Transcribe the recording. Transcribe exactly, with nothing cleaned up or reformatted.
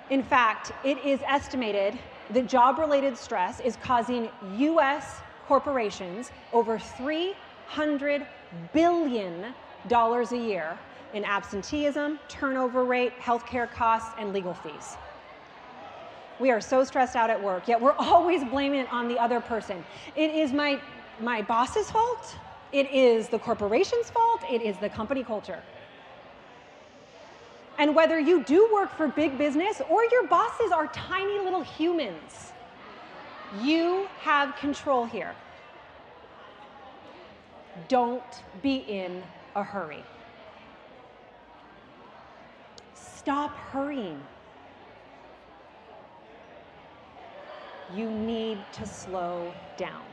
In fact, it is estimated that job-related stress is causing U S corporations over three hundred billion dollars a year in absenteeism, turnover rate, healthcare costs, and legal fees. We are so stressed out at work, yet we're always blaming it on the other person. It is my, my boss's fault. It is the corporation's fault. It is the company culture. And whether you do work for big business or your bosses are tiny little humans, you have control here. Don't be in a hurry. Stop hurrying. You need to slow down.